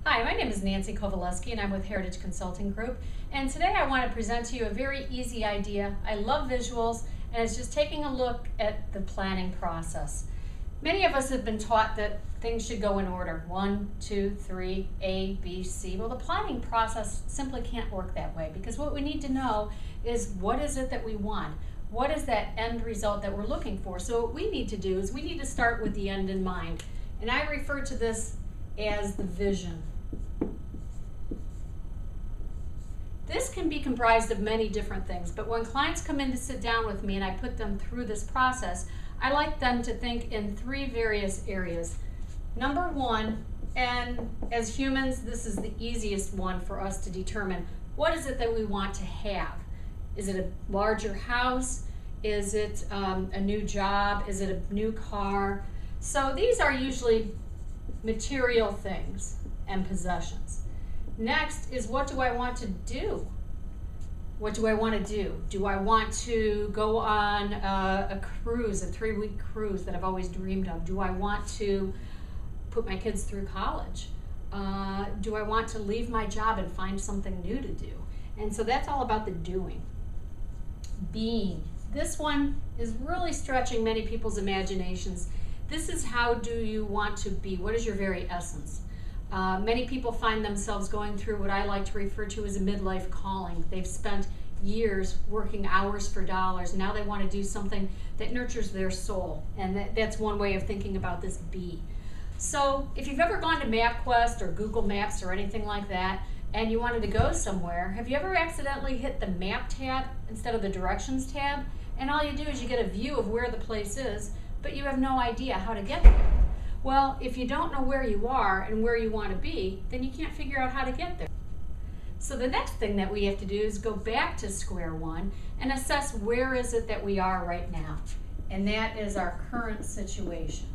Hi, my name is Nancy Kowaleski and I'm with Heritage Consulting Group. And today I want to present to you a very easy idea. I love visuals and it's just taking a look at the planning process. Many of us have been taught that things should go in order. 1, 2, 3, A, B, C. Well, the planning process simply can't work that way because what we need to know is what is it that we want? What is that end result that we're looking for? So what we need to do is we need to start with the end in mind. And I refer to this as the vision. This can be comprised of many different things, but when clients come in to sit down with me and I put them through this process, I like them to think in 3 various areas. Number 1, and as humans, this is the easiest one for us to determine, what is it that we want to have? Is it a larger house? Is it a new job? Is it a new car? So these are usually material things and possessions. Next is, what do I want to do? What do I want to do? Do I want to go on a cruise, a 3-week cruise that I've always dreamed of? Do I want to put my kids through college? Do I want to leave my job and find something new to do? And so that's all about the doing. Being. This one is really stretching many people's imaginations. This is, how do you want to be? What is your very essence? Many people find themselves going through what I like to refer to as a midlife calling. They've spent years working hours for dollars. Now they want to do something that nurtures their soul. And that's one way of thinking about this be. So if you've ever gone to MapQuest or Google Maps or anything like that, and you wanted to go somewhere, have you ever accidentally hit the Map tab instead of the Directions tab? And all you do is you get a view of where the place is, but you have no idea how to get there. Well, if you don't know where you are and where you want to be, then you can't figure out how to get there. So the next thing that we have to do is go back to square one and assess where is it that we are right now. And that is our current situation.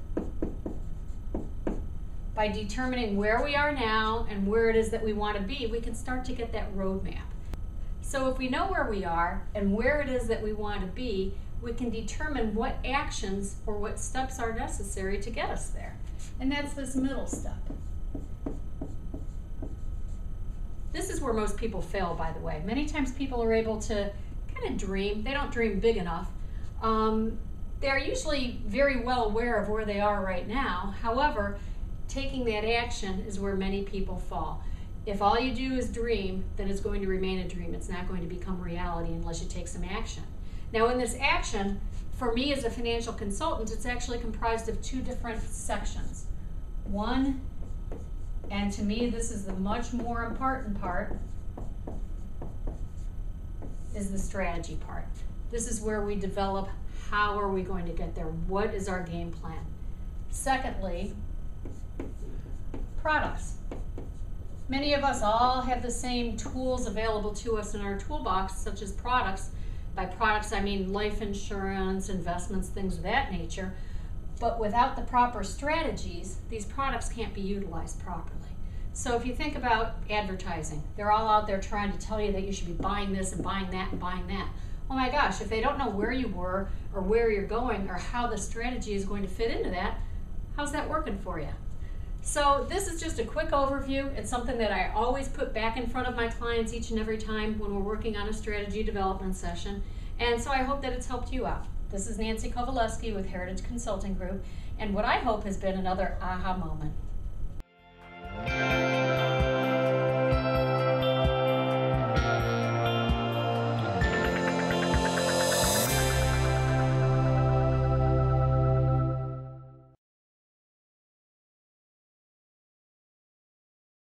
By determining where we are now and where it is that we want to be, we can start to get that roadmap. So if we know where we are and where it is that we want to be, we can determine what actions or what steps are necessary to get us there. And that's this middle step. This is where most people fail, by the way. Many times people are able to kind of dream. They don't dream big enough. They're usually very well aware of where they are right now. However, taking that action is where many people fall. If all you do is dream, then it's going to remain a dream. It's not going to become reality unless you take some action. Now in this action, for me as a financial consultant, it's actually comprised of 2 different sections. One, and to me this is the much more important part, is the strategy part. This is where we develop how are we going to get there, what is our game plan. Secondly, products. Many of us all have the same tools available to us in our toolbox, such as products. By products, I mean life insurance, investments, things of that nature. But without the proper strategies, these products can't be utilized properly. So if you think about advertising, they're all out there trying to tell you that you should be buying this and buying that and buying that. Oh my gosh, if they don't know where you were or where you're going or how the strategy is going to fit into that, how's that working for you? So this is just a quick overview. It's something that I always put back in front of my clients each and every time when we're working on a strategy development session. And so I hope that it's helped you out. This is Nancy Kowaleski with Heritage Consulting Group, and what I hope has been another aha moment.